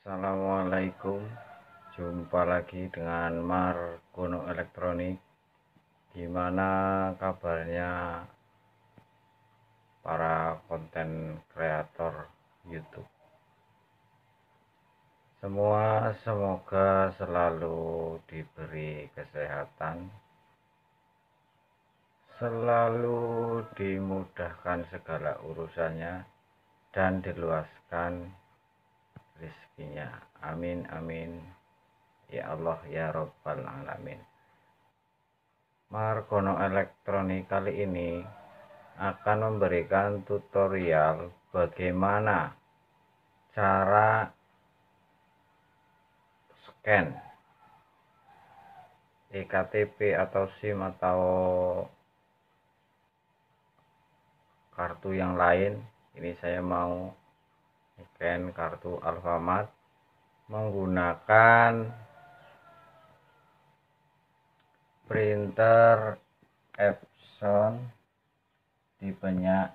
Assalamualaikum, jumpa lagi dengan Margono Elektronik. Gimana kabarnya para konten kreator YouTube semua? Semoga selalu diberi kesehatan, selalu dimudahkan segala urusannya, dan diluaskan rezekinya. Amin amin ya Allah ya Rabbal alamin. Margono Elektronik kali ini akan memberikan tutorial bagaimana cara scan ektp atau SIM atau kartu yang lain. Ini saya mau scan kartu Alfamart menggunakan printer Epson tipenya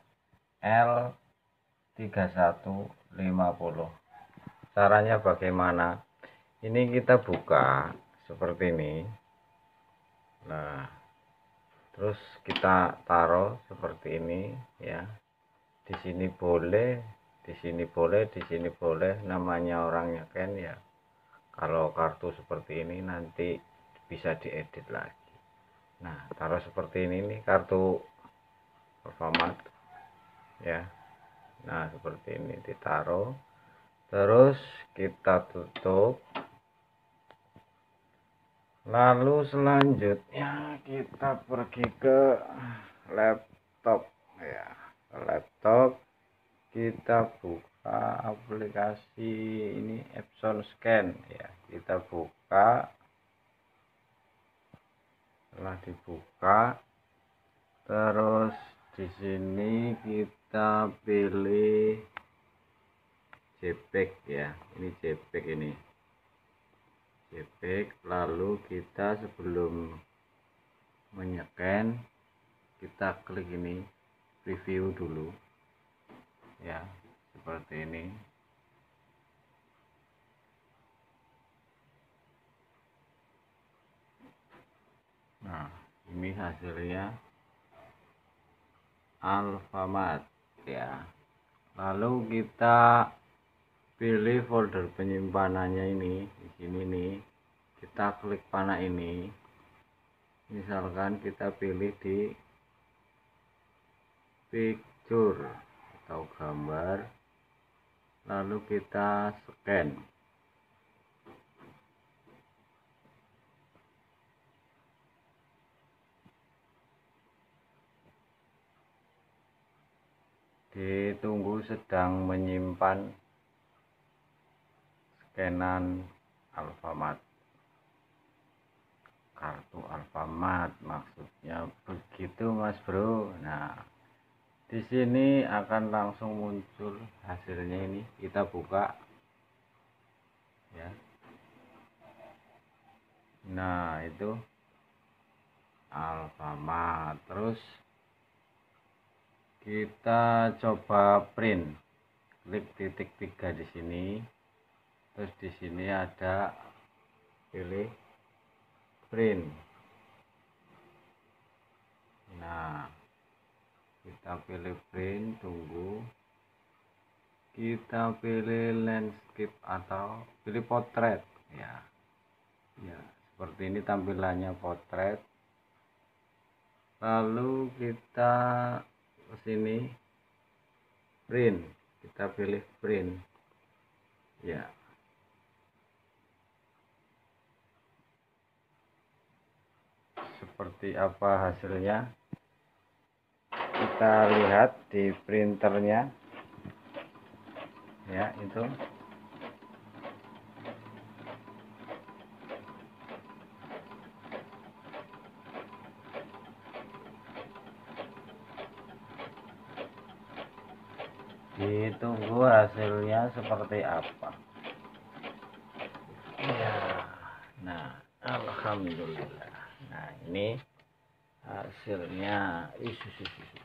L3150. Caranya bagaimana? Ini kita buka seperti ini. Nah, terus kita taruh seperti ini ya. Di sini boleh, di sini boleh, di sini boleh. Namanya orangnya kan ya. Kalau kartu seperti ini nanti bisa diedit lagi. Nah, taruh seperti ini nih kartu Alfamart ya. Nah, seperti ini ditaruh. Terus kita tutup. Lalu selanjutnya kita pergi ke laptop ya. Laptop kita buka aplikasi ini Epson Scan ya. Kita buka. Setelah dibuka, terus di sini kita pilih JPEG ya. Ini JPEG ini. JPEG, lalu kita sebelum menyeken kita klik ini preview dulu ya, seperti ini. Nah, ini hasilnya Alfamart ya. Lalu kita pilih folder penyimpanannya ini di sini nih. Kita klik panah ini. Misalkan kita pilih di picture atau gambar. Lalu kita scan. Ditunggu sedang menyimpan scanan Alfamart, kartu Alfamart maksudnya begitu Mas Bro. Nah, di sini akan langsung muncul hasilnya. Ini kita buka ya. Nah, itu Alfamart. Terus kita coba print, klik titik 3 di sini. Terus di sini ada pilih print. Nah, kita pilih print, tunggu. Kita pilih landscape atau pilih potret ya. Ya, seperti ini tampilannya potret. Lalu kita ke sini print, kita pilih print ya. Seperti apa hasilnya? Kita lihat di printernya ya, itu ditunggu hasilnya seperti apa ya. Nah, alhamdulillah. Nah, ini hasilnya.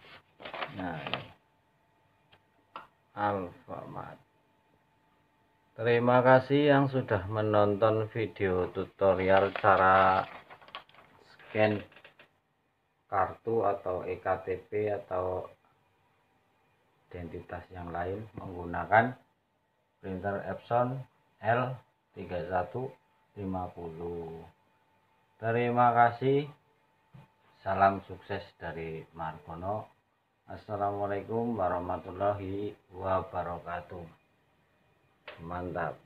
Nah, ini Alfamart Terima kasih yang sudah menonton video tutorial cara scan kartu atau ektp atau identitas yang lain menggunakan printer Epson L3150. Terima kasih. Salam sukses dari Margono. Assalamualaikum warahmatullahi wabarakatuh. Mantap.